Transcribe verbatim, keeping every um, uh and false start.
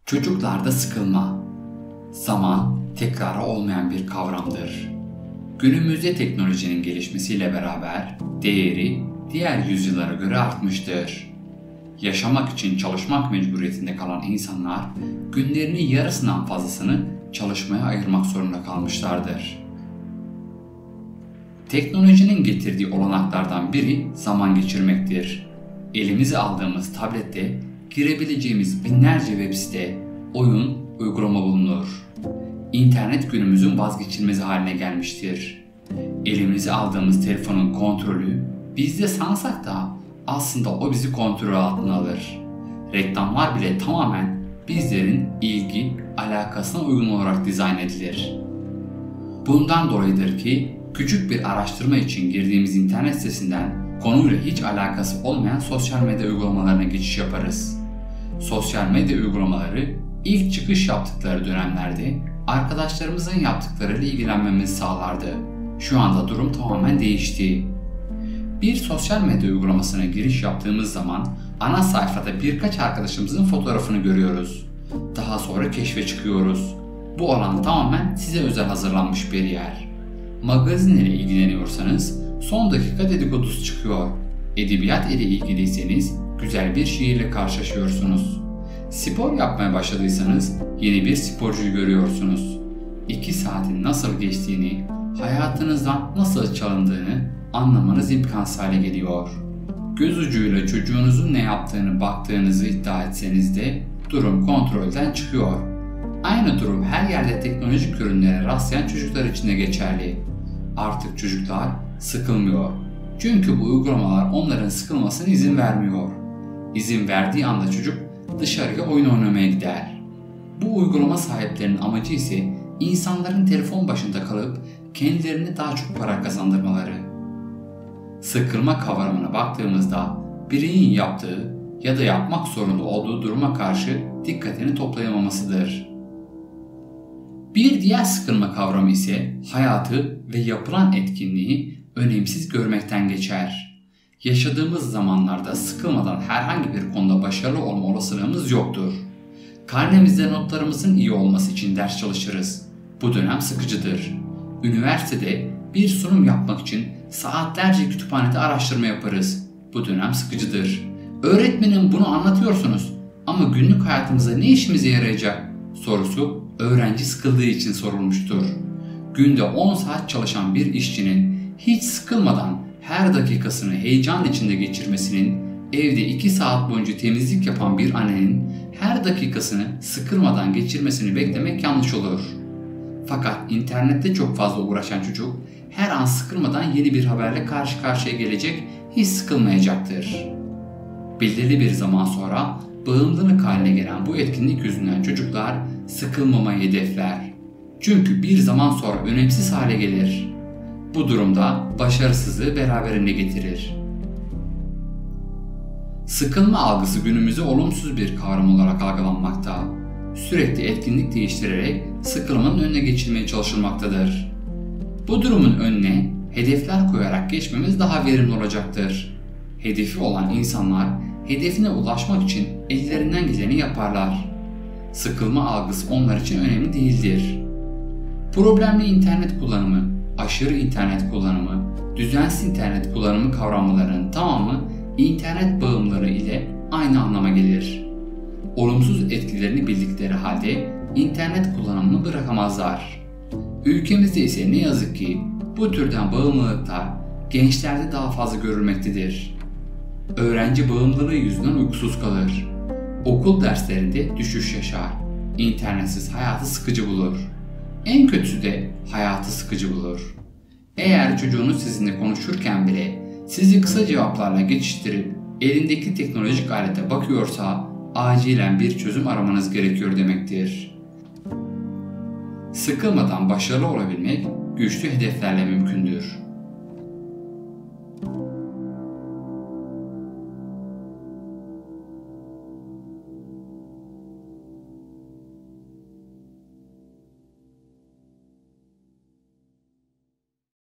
Çocuklarda sıkılma. Zaman tekrarı olmayan bir kavramdır. Günümüzde teknolojinin gelişmesiyle beraber değeri diğer yüzyıllara göre artmıştır. Yaşamak için çalışmak mecburiyetinde kalan insanlar günlerinin yarısından fazlasını çalışmaya ayırmak zorunda kalmışlardır. Teknolojinin getirdiği olanaklardan biri zaman geçirmektir. Elimize aldığımız tablette girebileceğimiz binlerce web site, oyun, uygulama bulunur. İnternet günümüzün vazgeçilmezi haline gelmiştir. Elimize aldığımız telefonun kontrolü bizde sansak da aslında o bizi kontrol altına alır. Reklamlar bile tamamen bizlerin ilgi, alakasına uygun olarak dizayn edilir. Bundan dolayıdır ki küçük bir araştırma için girdiğimiz internet sitesinden konuyla hiç alakası olmayan sosyal medya uygulamalarına geçiş yaparız. Sosyal medya uygulamaları ilk çıkış yaptıkları dönemlerde arkadaşlarımızın yaptıklarıyla ilgilenmemizi sağlardı. Şu anda durum tamamen değişti. Bir sosyal medya uygulamasına giriş yaptığımız zaman ana sayfada birkaç arkadaşımızın fotoğrafını görüyoruz. Daha sonra keşfe çıkıyoruz. Bu alan tamamen size özel hazırlanmış bir yer. Magazin ile ilgileniyorsanız son dakika dedikodusu çıkıyor. Edebiyat ile ilgiliyseniz güzel bir şiirle karşılaşıyorsunuz. Spor yapmaya başladıysanız yeni bir sporcuyu görüyorsunuz. İki saatin nasıl geçtiğini, hayatınızdan nasıl çalındığını anlamanız imkansız hale geliyor. Göz ucuyla çocuğunuzun ne yaptığını baktığınızı iddia etseniz de durum kontrolden çıkıyor. Aynı durum her yerde teknolojik ürünlere rastlayan çocuklar için de geçerli. Artık çocuklar sıkılmıyor. Çünkü bu uygulamalar onların sıkılmasına izin vermiyor. İzin verdiği anda çocuk dışarıya oyun oynamaya gider. Bu uygulama sahiplerinin amacı ise insanların telefon başında kalıp kendilerine daha çok para kazandırmaları. Sıkılma kavramına baktığımızda bireyin yaptığı ya da yapmak zorunda olduğu duruma karşı dikkatini toplayamamasıdır. Bir diğer sıkılma kavramı ise hayatı ve yapılan etkinliği önemsiz görmekten geçer. Yaşadığımız zamanlarda sıkılmadan herhangi bir konuda başarılı olma olasılığımız yoktur. Karnemizde notlarımızın iyi olması için ders çalışırız. Bu dönem sıkıcıdır. Üniversitede bir sunum yapmak için saatlerce kütüphanede araştırma yaparız. Bu dönem sıkıcıdır. Öğretmenim bunu anlatıyorsunuz ama günlük hayatımıza ne işimize yarayacak sorusu öğrenci sıkıldığı için sorulmuştur. Günde on saat çalışan bir işçinin hiç sıkılmadan her dakikasını heyecan içinde geçirmesinin, evde iki saat boyunca temizlik yapan bir annenin her dakikasını sıkılmadan geçirmesini beklemek yanlış olur. Fakat internette çok fazla uğraşan çocuk her an sıkılmadan yeni bir haberle karşı karşıya gelecek, hiç sıkılmayacaktır. Belirli bir zaman sonra bağımlılık haline gelen bu etkinlik yüzünden çocuklar sıkılmamayı hedefler. Çünkü bir zaman sonra önemsiz hale gelir. Bu durumda başarısızlığı beraberinde getirir. Sıkılma algısı günümüzde olumsuz bir kavram olarak algılanmakta. Sürekli etkinlik değiştirerek sıkılmanın önüne geçilmeye çalışılmaktadır. Bu durumun önüne hedefler koyarak geçmemiz daha verimli olacaktır. Hedefi olan insanlar hedefine ulaşmak için ellerinden geleni yaparlar. Sıkılma algısı onlar için önemli değildir. Problemli internet kullanımı, aşırı internet kullanımı, düzensiz internet kullanımı kavramlarının tamamı internet bağımlılığı ile aynı anlama gelir. Olumsuz etkilerini bildikleri halde internet kullanımını bırakamazlar. Ülkemizde ise ne yazık ki bu türden bağımlılıklar gençlerde daha fazla görülmektedir. Öğrenci bağımlılığı yüzünden uykusuz kalır. Okul derslerinde düşüş yaşar. İnternetsiz hayatı sıkıcı bulur. En kötüsü de hayatı sıkıcı bulur. Eğer çocuğunuz sizinle konuşurken bile sizi kısa cevaplarla geçiştirip elindeki teknolojik alete bakıyorsa acilen bir çözüm aramanız gerekiyor demektir. Sıkılmadan başarılı olabilmek güçlü hedeflerle mümkündür.